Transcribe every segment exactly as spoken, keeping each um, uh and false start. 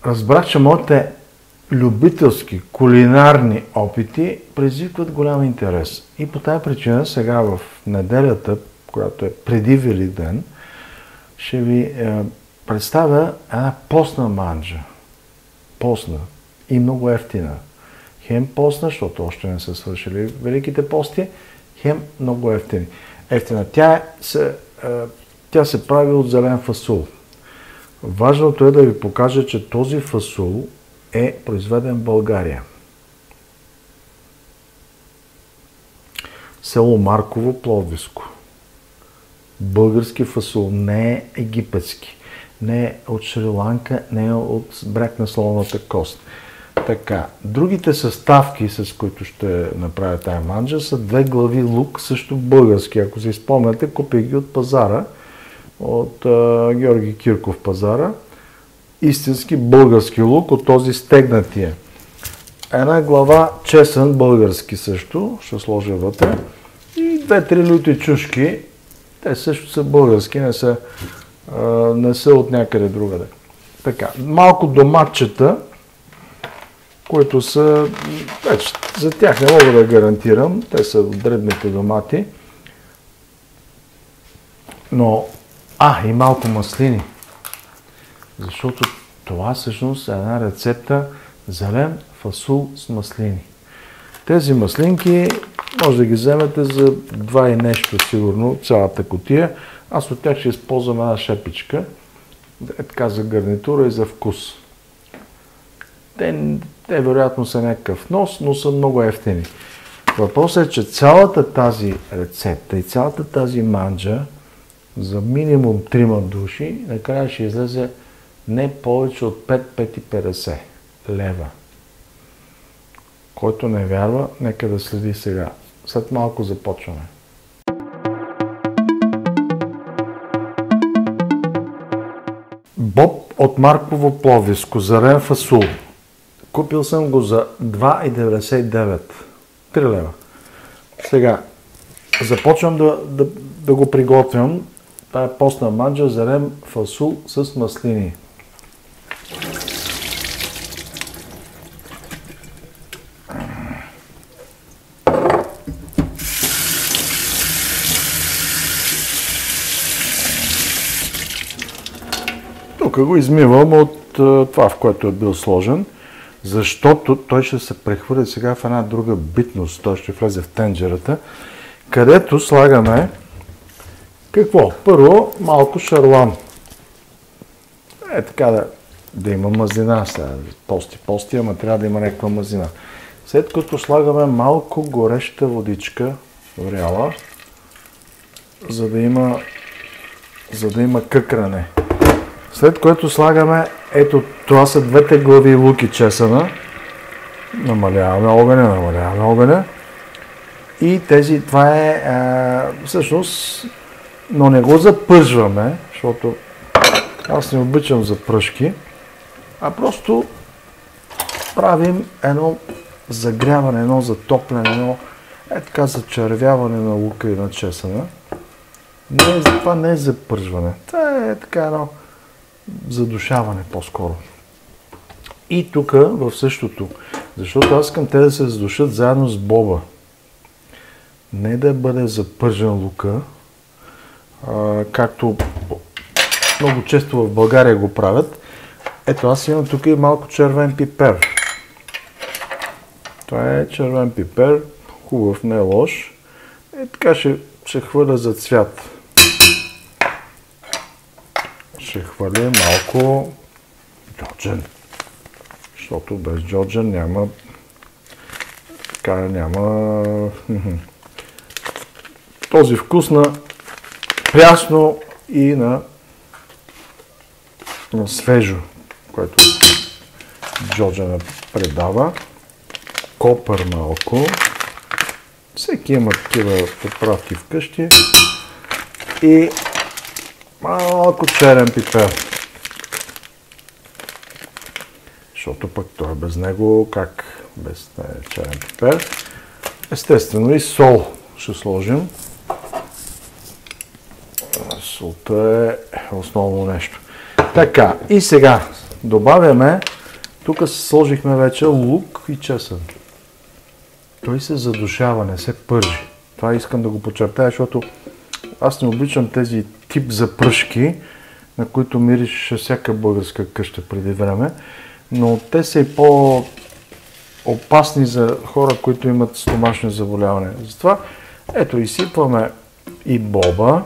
разбрах, че моите любителски кулинарни опити предизвикват голям интерес. И по тази причина сега в неделята, която е преди Великден, ще ви е, представя една постна манджа. Постна и много ефтина. Хем постна, защото още не са свършили великите пости, хем много ефтини. Ефтина. Тя се, е, тя се прави от зелен фасул. Важното е да ви покажа, че този фасул е произведен в България. Село Марково, Пловдивско. Български фасул, не е египетски. Не е от Шри-Ланка, не е от бряг на слоновата кост. Така, другите съставки, с които ще направя тая манджа, са две глави лук, също български. Ако си спомняте, купих ги от пазара, от а, Георги Кирков пазара. Истински български лук от този стегнатия. Една глава чесън български също, ще сложа вътре. И две-три люти чушки, те също са български, не са, а, не са от някъде другаде. Така, малко доматчета, които са, вече, за тях не мога да гарантирам, те са от дребните домати. Но, а, и малко маслини. Защото това всъщност е една рецепта зелен фасул с маслини. Тези маслинки може да ги вземете за два и нещо сигурно, цялата кутия. Аз от тях ще използвам една шепичка, е така за гарнитура и за вкус. Те, те вероятно са някакъв нос, но са много ефтини. Въпросът е, че цялата тази рецепта и цялата тази манджа за минимум трима души накрая ще излезе не повече от пет до пет и петдесет лева. Който не вярва, нека да следи сега. След малко започваме. Боб от Марково, Пловдивско, зелен фасул. Купил съм го за два и деветдесет и девет. три лева. Сега, започвам да, да, да го приготвям. Това е постна манджа, зелен фасул с маслини. Тук го измивам от това, в което е бил сложен, защото той ще се прехвърли сега в една друга битност. Той ще влезе в тенджерата, където слагаме какво? Първо малко шарлам. Е така да, да има мазнина. Сега, пости, пости, ама трябва да има някаква мазнина. След като слагаме малко гореща водичка, вряла, за да има, за да има къкране. След което слагаме, ето това са двете глави луки чесъна. Намаляваме огъня, намаляваме огъня. И тези, това е а, всъщност, но не го запържваме, защото аз не обичам запръшки, а просто правим едно загряване, едно затопляне, едно е така зачервяване на лука и на чесъна. Не, това не е запържване, това е така едно задушаване по-скоро. И тук в същото, защото аз искам те да се задушат заедно с боба. Не да бъде запържен лука, а, както много често в България го правят. Ето аз имам тук и малко червен пипер. Това е червен пипер, хубав, не е лош. И така ще, ще хвърля за цвят. Ще хвърля малко джоджен, защото без джоджен няма, така няма този вкус на прясно и на, на свежо, което джоджена предава. Копър малко. Всеки има такива поправки вкъщи. И малко черен пипер. Защото пък той без него, как без черен пипер? Естествено и сол ще сложим. Солта е основно нещо. Така, и сега добавяме Тук сложихме вече лук и чесън. Той се задушава, не се пържи. Това искам да го подчертая, защото аз не обичам тези тип запръшки, на които мирише всяка българска къща преди време, но те са и по-опасни за хора, които имат стомашни заболявания. Затова ето изсипваме и боба.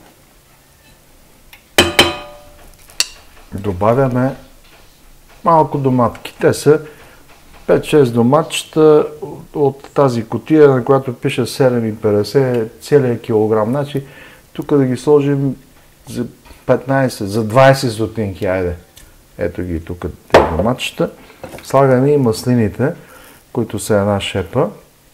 Добавяме малко доматки. Те са пет-шест доматчета от тази кутия, на която пише седем и петдесет, целият килограм. Значи, тук да ги сложим за петнайсет, за двайсет стотинки, айде. Ето ги тук тези доматчета. Слагаме и маслините, които са една шепа.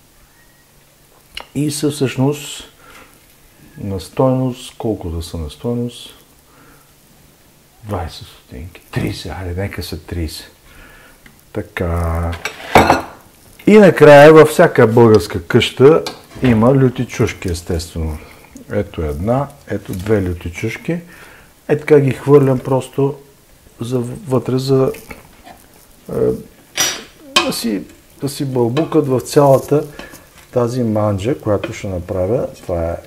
И са всъщност на стойност, колко да са на стойност? двайсет стотинки. трийсет, айде, нека са трийсет. Така. И накрая във всяка българска къща има люти чушки, естествено. Ето една, ето две люти чушки. Е така ги хвърлям просто за, вътре, за е, да, си, да си бълбукат в цялата тази манджа, която ще направя. Това е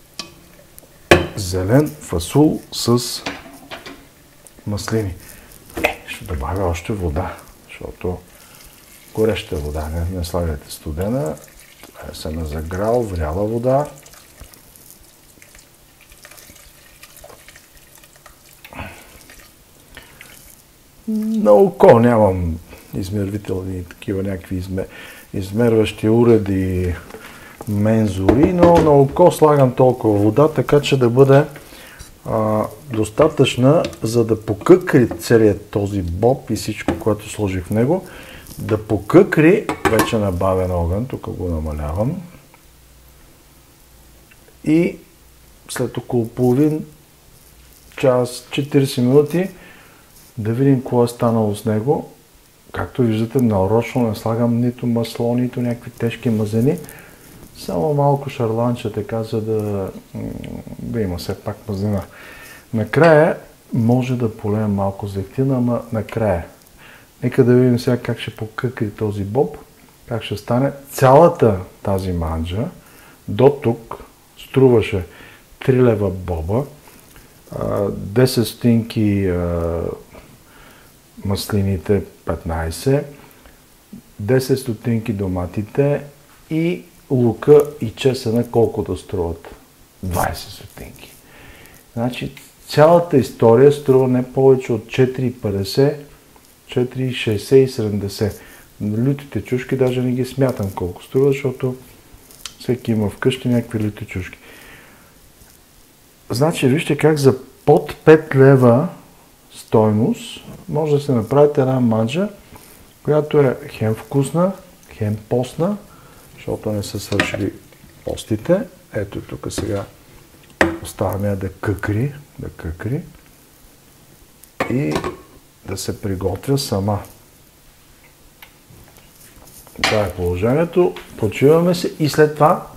зелен фасул с маслини. Е, ще добавя още вода, защото гореща вода, не, не слагайте студена. Това е съм заграл, вряла вода. На око нямам измервителни такива някакви измер... измерващи уреди, мензури, но на око слагам толкова вода, така че да бъде а, достатъчна, за да покъкри целият този боб и всичко, което сложих в него, да покъкри вече на бавен огън, тук го намалявам, и след около половин час, четирийсет минути, да видим какво е станало с него. Както виждате, нарочно не слагам нито масло, нито някакви тежки мазени. Само малко шарланче, така, за да, да има все пак мазнина. Накрая може да полеем малко зехтина, ама накрая. Нека да видим сега как ще покъкри този боб, как ще стане. Цялата тази манджа до тук струваше три лева боба, десет стотинки маслините, петнайсет, десет стотинки доматите и лука и чесъна колко да струват? двайсет стотинки. Значи цялата история струва не повече от четири петдесет, четири шейсет и седемдесет. Лютите чушки даже не ги смятам колко струва, защото всеки има вкъщи някакви люти чушки. Значи вижте как за под пет лева стойност може да се направите една манджа, която е хем вкусна, хем постна, защото не са свършили постите. Ето тук сега оставаме я да къкри, да къкри и да се приготвя сама. Това е положението. Почиваме се и след това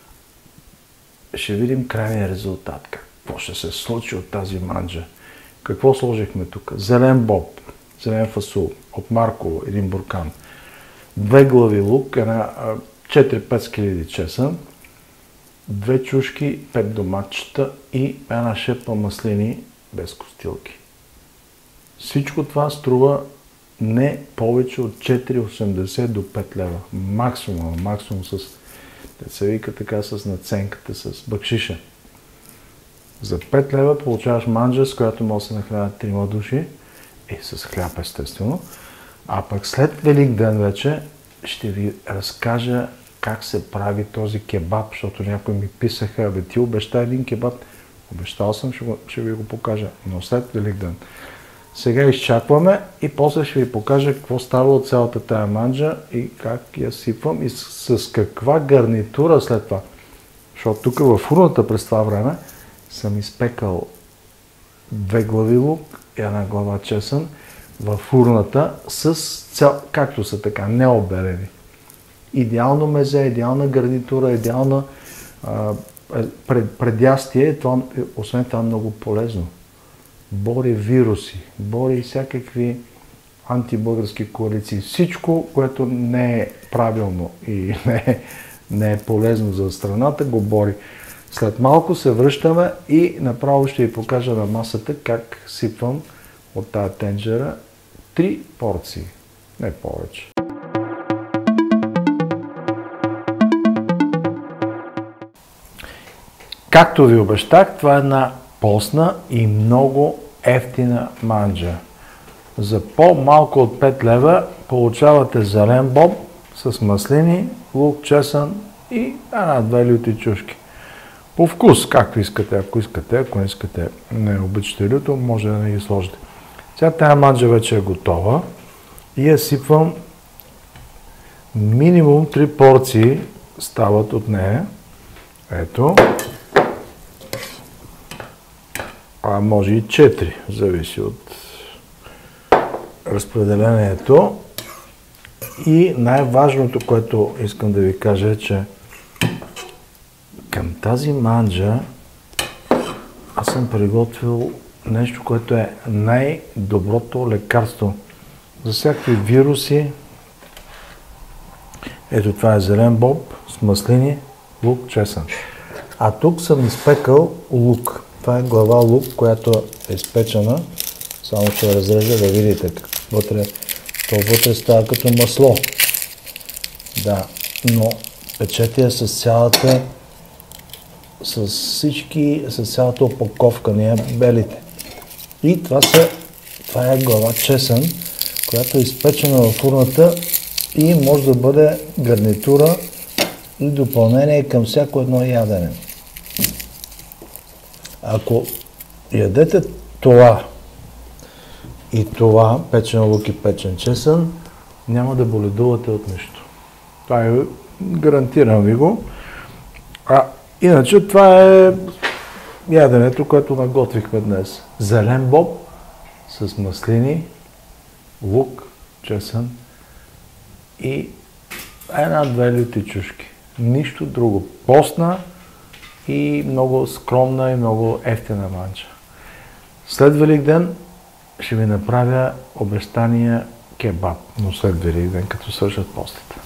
ще видим крайния резултат. Какво ще се случи от тази манджа. Какво сложихме тук? Зелен боб, зелен фасул от Марково, един буркан. Две глави лук, четири-пет скеледи чесън, две чушки, пет доматчета и една шепа маслини без костилки. Всичко това струва не повече от четири осемдесет до пет лева. Максимум, максимум с, да се вика така, с наценката, с бакшиша. За пет лева получаваш манджа, с която може да се нахранят трима души и с хляб, естествено. А пък след Велик ден вече ще ви разкажа как се прави този кебаб, защото някои ми писаха: абе ти обеща един кебаб. Обещал съм, ще, го, ще ви го покажа, но след Велик ден. Сега изчакваме и после ще ви покажа какво става от цялата тая манджа и как я сипвам и с, с каква гарнитура след това. Защото тук във фурната през това време съм изпекал две глави лук и една глава чесън във фурната с цял, както са така, необелени. Идеално мезе, идеална гарнитура, идеална а, пред, предястие, това, освен това много полезно. Бори вируси, бори всякакви антибългарски коалиции. Всичко, което не е правилно и не е, не е полезно за страната, го бори. След малко се връщаме и направо ще ви покажа на масата как сипвам от тази тенджера три порции, не повече. Както ви обещах, това е една постна и много евтина манджа. За по-малко от пет лева получавате зелен боб с маслини, лук, чесън и една-две люти чушки. По вкус, както искате, ако искате, ако не искате, не обичате люто, може да не ги сложите. Сега тази манджа вече е готова и я сипвам. Минимум три порции стават от нея. Ето. А може и четири, зависи от разпределението. И най-важното, което искам да ви кажа е, че към тази манджа аз съм приготвил нещо, което е най-доброто лекарство за всякакви вируси. Ето това е зелен боб с маслини, лук, чесън. А тук съм изпекал лук. Това е глава лук, която е изпечена. Само ще разрежа да видите. Вътре, то вътре става като масло. Да, но печете я с цялата с всички, с цялата опаковка, не я белите. И това, са, това е глава чесън, която е изпечена в урната и може да бъде гарнитура и допълнение към всяко едно ядене. Ако ядете това и това, печен лук и печен чесън, няма да боледувате от нищо. Това е, гарантирам ви го. А иначе това е яденето, което наготвихме днес. Зелен боб с маслини, лук, чесън и една-две люти чушки. Нищо друго. Постна и много скромна и много евтина манджа. След Великден ще ви направя обещания кебаб, но след Великден, като свършат постите.